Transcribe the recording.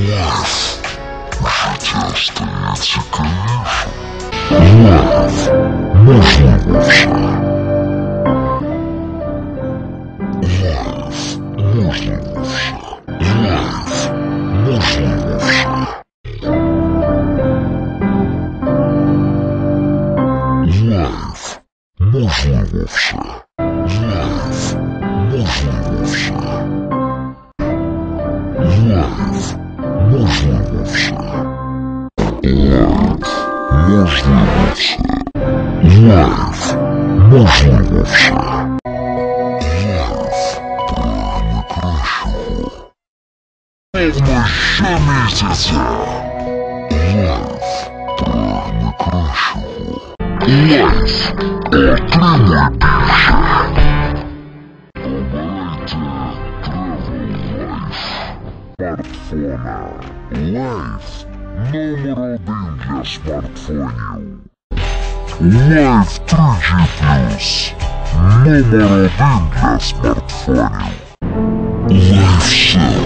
Life. Życie staje ciekawiejsze. Life. Możliwości. Life. Możliwości. Life. Możliwości. Life. Możliwości. Life. Możliwości. Life. Możliwości. Life. Możliwości. Life. Możliwości. Life. Pragnie кращого. Повно щомісяця. Life. Прагне кращого. Life. Отримуй більше. Обирайте Travel Life. Смартфона. Life. Номер 1 для смартфонів. Life 3G+. Номер 1 для смартфонів. Lifecell.